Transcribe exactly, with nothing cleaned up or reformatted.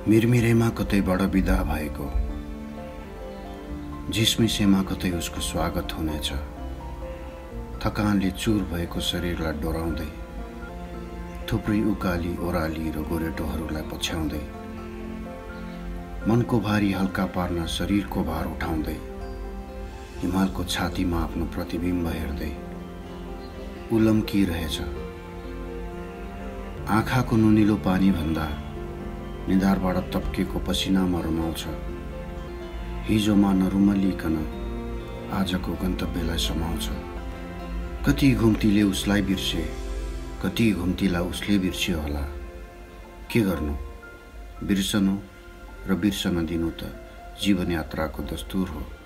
मिरमिरेमा कतैबाट बिदा भएको, झिसमिसेमा कतै उसको स्वागत हुनेछ। थकानले चुर भएको शरीरलाई डोराउँदै, थुप्रै उकाली ओराली र गोरेटोहरूलाई पछ्याउँदै, मनको भारी हल्का पार्न शरीरको भार उठाउँदै, हिमालको छातीमा आफ्नो प्रतिबिम्ब हेर्दै उलम्किरहेछ। आँखाको नुनिलो पानी भन्दा निधारबाट तप्केको पसिनामा रमाउँछ। हिजोमा नरुमलिकन आजको गन्तव्यलाई समाउँछ। कति घुम्तीले उसलाई बिर्से, कति घुम्तीलाई उसले बिर्स्यो होला। के गर्नु, बिर्सनु र बिर्सन दिनु त जीवन यात्राको दस्तुर हो।